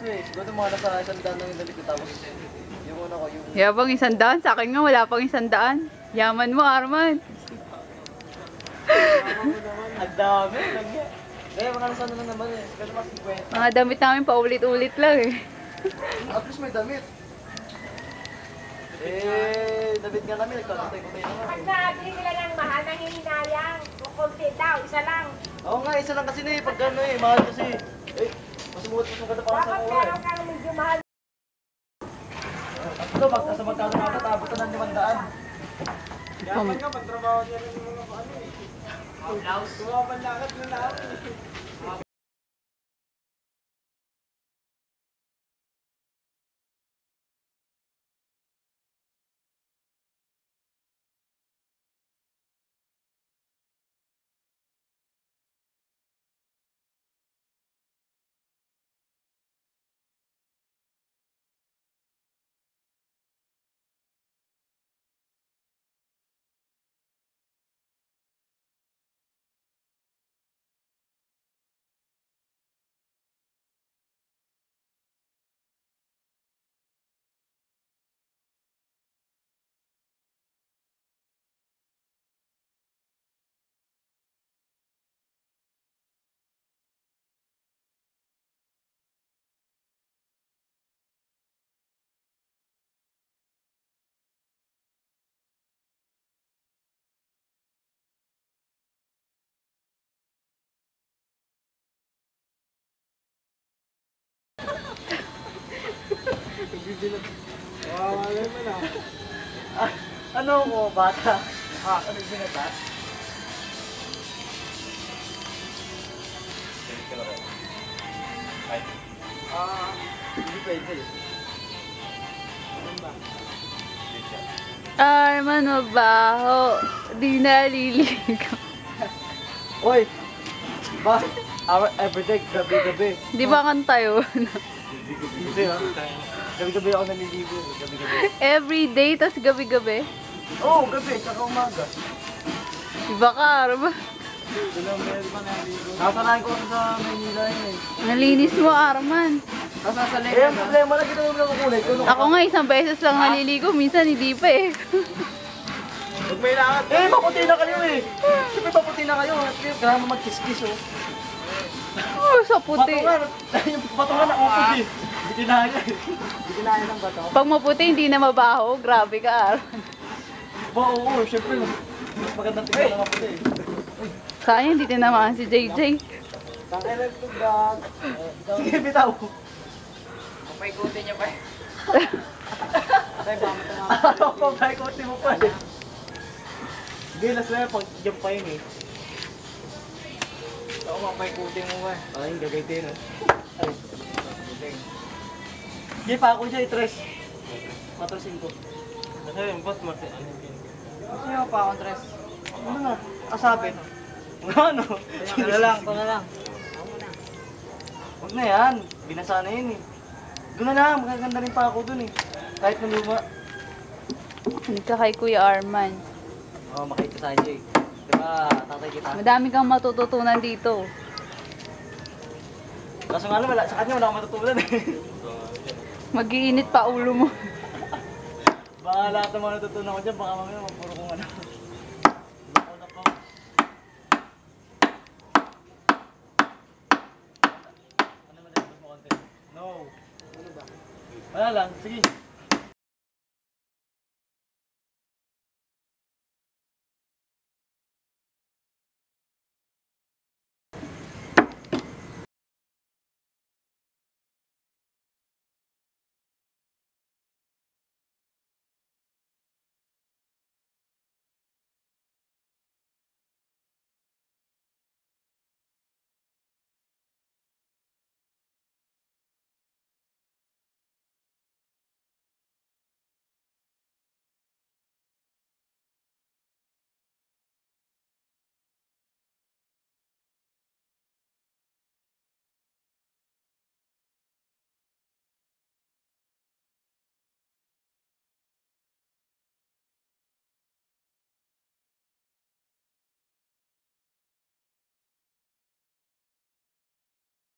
eh. Siguro mga nasa 100 lang yung damit ko. Tapos yung una ko, yung... Yabang 100? Sa akin nga wala pang 100. Yaman mo, Arman. Ang dami. Eh, mga nasa lang naman eh. Pero mas 50. Mga damit namin paulit-ulit lang eh. At least may damit. Eh, damit nga namin. Nagkakatay-kutay na nga. Pag nabili sila ng mahal, nangihinayang. Kung konti daw, isa lang. Oo nga, isa lang kasi na eh. Pag gano'n eh, mahal kasi. Eh, mas muot mas maganda parang sa Dapat mura eh. meron ka ng medyo mahal. At ito, sa magkano na natabot na ng 500. Dapat nga, pagtrabaho niya rin yung mga paano eh. Tumapanlakad na lahat. Wala naman ah. Ano ko, bata? Ano yung binata? Hindi pwede. Arman, mabaho. Di naliligo. Oy! Ba? Everyday, gabi-gabi. Di ba kanta yun? Hindi ha? Gabi-gabi ako naliligo. Gabi-gabi. Every day, tas gabi-gabi. Oo, gabi, tsaka umaga. Iba ka, Arman. Dalawang beses pa naligo. Nakasanayan ko ako sa Manila yun eh. Nalinis mo, Arman. Tapos nasa Eh, leg ang problema lang, kita mo lang kukulay ko. Ako nga, isang beses lang naliligo. Minsan, hindi pa eh. Huwag may lakad. Eh, maputi na kayo eh. Siyempre maputi na kayo. Kailangan mo mag-kiss-kiss oh. Oh, sa puti. Batungan, yung batungan na puti. Hindi kinaya eh. Hindi kinaya ng bato. Pag maputi, hindi na mabaho. Grabe ka, Arman. Oo, siyempre. Mas magandang tingnan na maputi eh. Sayang, hindi tinamaan si JJ. Tangin ng tugag. Sige, bitaw. Papaikutin niya pa eh. Tay, baka matama. Ano pa, paikotin mo pa eh. Hindi, last na pag jump pa yun eh. Oo, papaikutin mo ba eh. Ay, gagaytin eh. Ay. Sige pa ako dyan, 3. 4-5. Kasi yung bot, ano yun? Gusto nyo pa akong 3? Ano na? Asapin. Ano? Ito na lang, ito na lang. Huwag na yan. Binasa na yun eh. Doon na lang, magaganda rin pa ako dun eh. Kahit na luma. Hindi ka kay Kuya Arman. Oo, makita sa AJ. Diba, tatay kita? Madami kang matututunan dito. Kaso nga lang, sa kanya wala akong matutunan eh. Mag-iinit pa ulo mo. Baka lahat ng mga natutunan ko dyan, baka mamaya magpuro kong ano. No. Ano ba? Wala lang, sige.